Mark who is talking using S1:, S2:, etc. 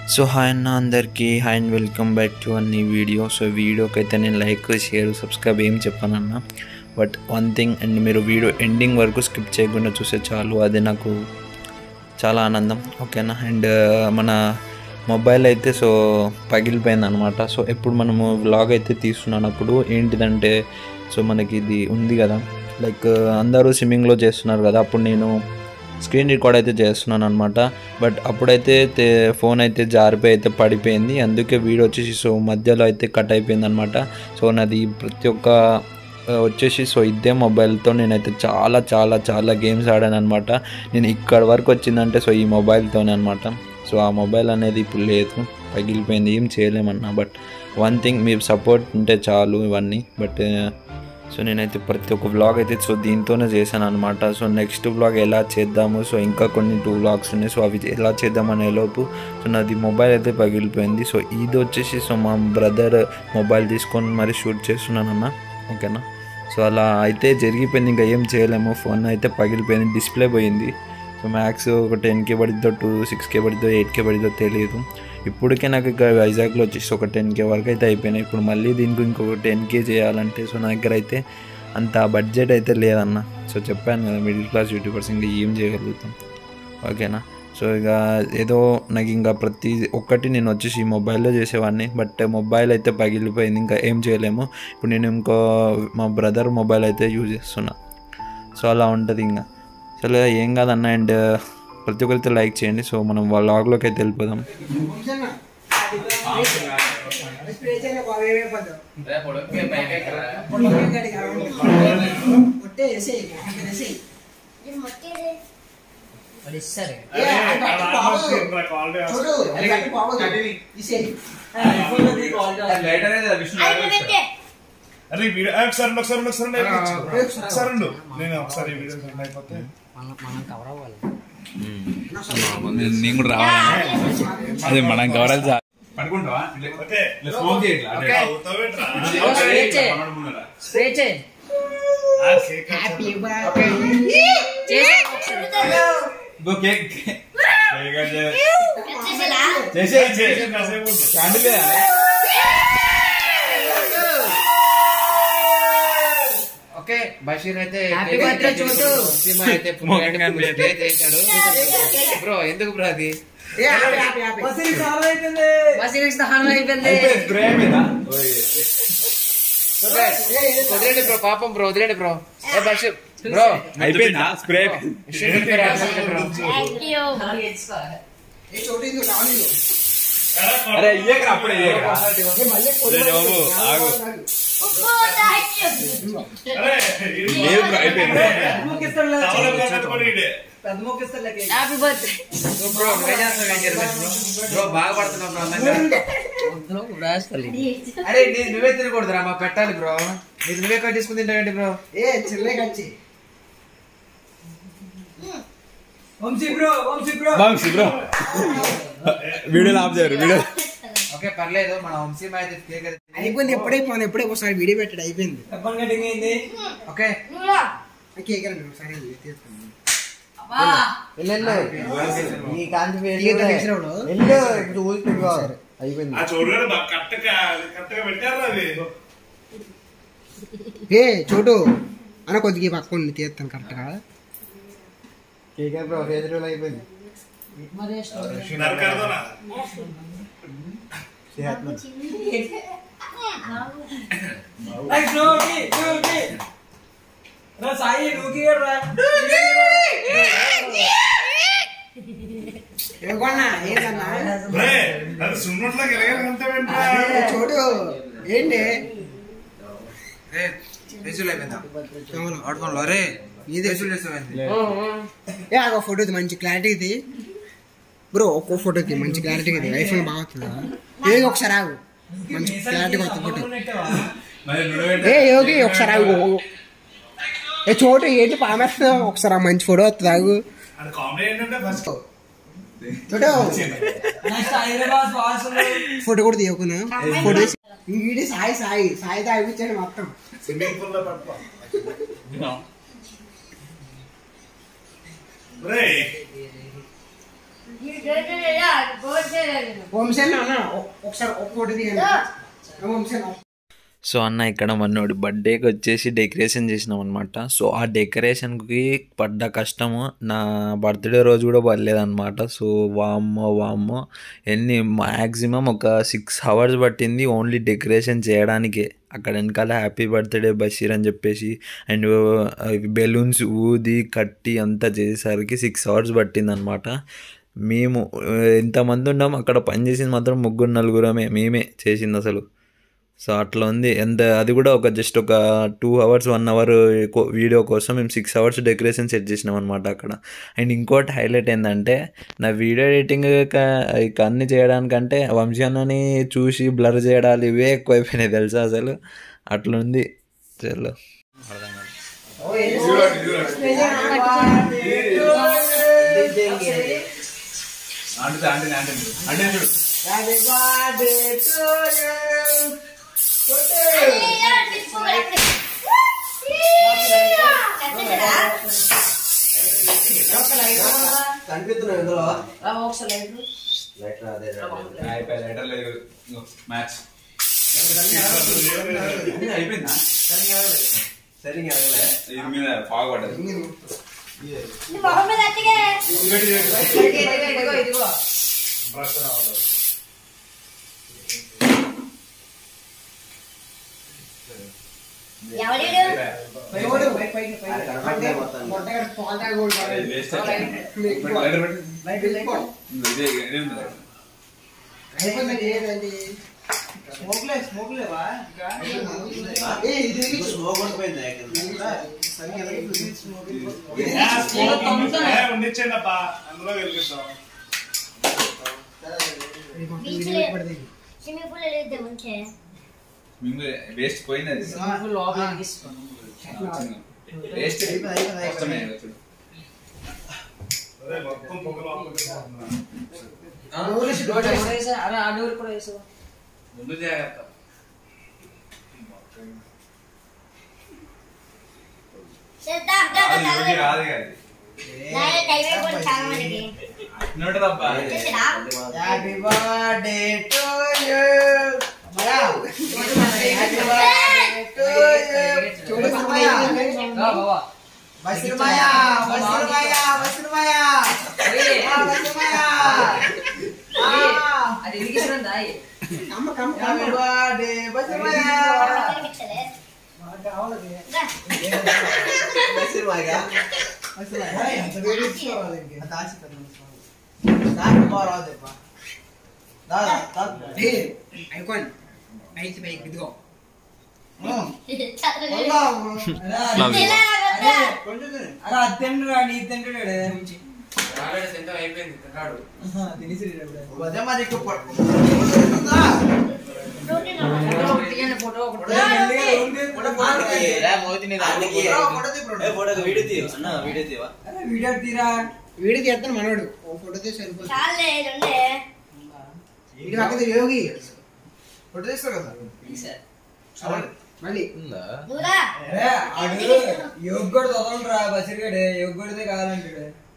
S1: So hi అన్న అందరికీ hi and welcome back to అన్ని వీడియో. సో వీడియోకి అయితే నేను లైక్ షేర్ సబ్స్క్రైబ్ ఏం చెప్పానన్న, బట్ వన్ థింగ్, అండ్ మీరు వీడియో ఎండింగ్ వరకు స్కిప్ చేయకుండా చూస్తే చాలు, అది నాకు చాలా ఆనందం. ఓకేనా. అండ్ మన మొబైల్ అయితే సో పగిలిపోయింది అనమాట. సో ఎప్పుడు మనము వ్లాగ్ అయితే తీస్తున్నప్పుడు ఏంటిదంటే, సో మనకి ఇది ఉంది కదా, లైక్ అందరూ స్విమ్మింగ్లో చేస్తున్నారు కదా, అప్పుడు నేను స్క్రీన్ రికార్డ్ అయితే చేస్తున్నాను అనమాట. బట్ అప్పుడైతే ఫోన్ అయితే జారిపోయి అయితే పడిపోయింది, అందుకే వీడియో వచ్చేసి సో మధ్యలో అయితే కట్ అయిపోయింది అనమాట. సో నాది ప్రతి ఒక్క వచ్చేసి సో ఇదే మొబైల్తో నేనైతే చాలా చాలా చాలా గేమ్స్ ఆడాను అనమాట. నేను ఇక్కడ వరకు వచ్చిందంటే సో ఈ మొబైల్తోనే అనమాట. సో ఆ మొబైల్ అనేది ఇప్పుడు లేదు, పగిలిపోయింది, ఏం చేయలేమన్నా. బట్ వన్ థింగ్, మీరు సపోర్ట్ ఉంటే చాలు ఇవన్నీ. బట్ సో నేనైతే ప్రతి ఒక్క వ్లాగ్ అయితే సో దీంతోనే చేశాను అనమాట. సో నెక్స్ట్ వ్లాగ్ ఎలా చేద్దాము, సో ఇంకా కొన్ని 2 వ్లాగ్స్ ఉన్నాయి, సో అవి ఎలా చేద్దామనే లోపు సో నాది మొబైల్ అయితే పగిలిపోయింది. సో ఇది వచ్చేసి సో మా బ్రదర్ మొబైల్ తీసుకొని మరి షూట్ చేస్తున్నానన్న. ఓకేనా. సో అలా అయితే జరిగిపోయింది, ఇంకా ఏం చేయలేము. ఫోన్ అయితే పగిలిపోయింది, డిస్ప్లే పోయింది. సో మ్యాక్స్ ఒక 10K పడిద్దో 6K పడిద్దో 8K పడిద్దో తెలియదు. ఇప్పటికే నాకు ఇక్కడ వైజాగ్లో వచ్చేసి ఒక 10K వరకు అయితే అయిపోయినాయి. ఇప్పుడు మళ్ళీ దీనికి ఇంకొక 10K చేయాలంటే సో నా దగ్గర అయితే అంత బడ్జెట్ అయితే లేదన్న. సో చెప్పాను కదా, మిడిల్ క్లాస్ యూట్యూబర్స్ ఇంకా ఏం చేయగలుగుతాం. ఓకేనా. సో ఇక ఏదో నాకు ఇంకా ప్రతి ఒక్కటి నేను వచ్చేసి ఈ మొబైల్లో చేసేవాడిని, బట్ మొబైల్ అయితే పగిలిపోయింది, ఇంకా ఏం చేయలేము. ఇప్పుడు నేను ఇంకో మా బ్రదర్ మొబైల్ అయితే యూజ్ చేస్తున్నా. సో అలా ఉంటుంది ఇంకా. సో ఏం కాదన్న. అండ్ ప్రతి ఒక్కరితో లైక్ చేయండి. సో మనం వ్లాగ్లోకి అయితే వెళ్ళిపోదాం.
S2: అరే వీడియో ఒకసారి నేను ఒకసారి వీడియో అయిపోతే
S3: నేను కూడా రావాలి, అదే మనం కవరాలి సార్.
S2: పడుకుంటావా?
S4: ఓకే, బషీర్ అయితే బ్రో ఎందుకు బ్రో అది వదిలేండి బ్రో, పాపం బ్రో, వదిలేండి బ్రో. ఏ బషీర్ బ్రో
S3: అయిపోయిందా స్ప్రే? అరే ఇయ్యకరా, అప్పుడే ఇయ్యకరా.
S4: బాగా పడుతున్నావు. అరే నువ్వే తినకూడదురా, మా పెట్టాలి బ్రో. మీరు నువ్వే కట్ తీసుకుని తింటావేంటి బ్రో?
S3: వంశీ బ్రో వీడియోలో ఆఫ్ చేయరు వీడియో.
S4: ఓకే పర్లేదు, మన వంశీ అయితే
S5: అయిపోయింది. ఎప్పుడే ఒకసారి వీడియో పెట్టాడు, అయిపోయింది.
S4: ఓకే
S5: ఏ చోటు అన్న కొద్దిగా పక్కన తీస్తాను కరెక్ట్ గా. అయిపోయింది. చూడు ఏంటి ఫోటో మంచి క్లారిటీ బ్రో. ఒక్కో ఫోటోకి మంచి క్లారిటీ ఇది, ఐఫోన్ బాగా వస్తుందా? ఏది ఒకసారి ఆగు, మంచి క్లారిటీ వస్తుంది ఫోటో. ఏ యోగి ఒకసారి ఆగు. ఏ చోటు ఏంటి పామేస్తా, ఒకసారి మంచి ఫోటో వస్తుంది ఆగు. ఫోటో కూడా తీయకున్నా, ఫోటో వీడి సాయి తాగిపించాడు మొత్తం. వంశన్ అన్న ఒకసారి ఒక ఫోటో దిగండి వంశన్.
S1: సో అన్న ఇక్కడ మనోడి బర్త్డేకి వచ్చేసి డెకరేషన్ చేసినాం అనమాట. సో ఆ డెకరేషన్కి పడ్డ కష్టము నా బర్త్డే రోజు కూడా పడలేదన్నమాట. సో వామ్మో మ్యాక్సిమం ఒక 6 hours పట్టింది ఓన్లీ డెకరేషన్ చేయడానికే. అక్కడ వెనకాల హ్యాపీ బర్త్డే బషీర్ అని చెప్పేసి అండ్ బెలూన్స్ ఊది కట్టి అంతా చేసేసరికి 6 hours పట్టింది అనమాట. మేము ఎంతమంది ఉన్నాం అక్కడ పనిచేసింది మాత్రం 3-4 మేమే చేసింది అసలు. సో అట్లా ఉంది. అది కూడా జస్ట్ ఒక 2 hours 1 hour వీడియో కోసం మేము 6 hours డెకరేషన్ సెట్ చేసినాం అనమాట అక్కడ. అండ్ ఇంకోటి హైలైట్ ఏంటంటే నా వీడియో ఎడిటింగ్ ఇక అన్ని చేయడానికంటే వంశీ అన్నని చూసి బ్లర్ చేయడాలు ఇవే ఎక్కువైపోయినాయి తెలుసా అసలు. అట్లుంది చలో.
S3: అయిపోయిందా సరిగా పాగపడ్డది.
S2: ఉండిచ్చేయండప్పా అందులో వెలిగిస్తాం.
S3: వేస్ట్ పోయినది వేస్ట్
S2: మొత్తం పొగలు
S3: ముందు జాగ్రత్త. రాదు కాదు
S5: happy birthday to you video తీస్తాను మనోడు ఫోటో తీసి యోగి ఫోటో తీస్తావు కదా మళ్ళీ యోగ్ కూడా చదవండి రా బసిరిగాడే యోగ్ కూడా కావాలంటాడు.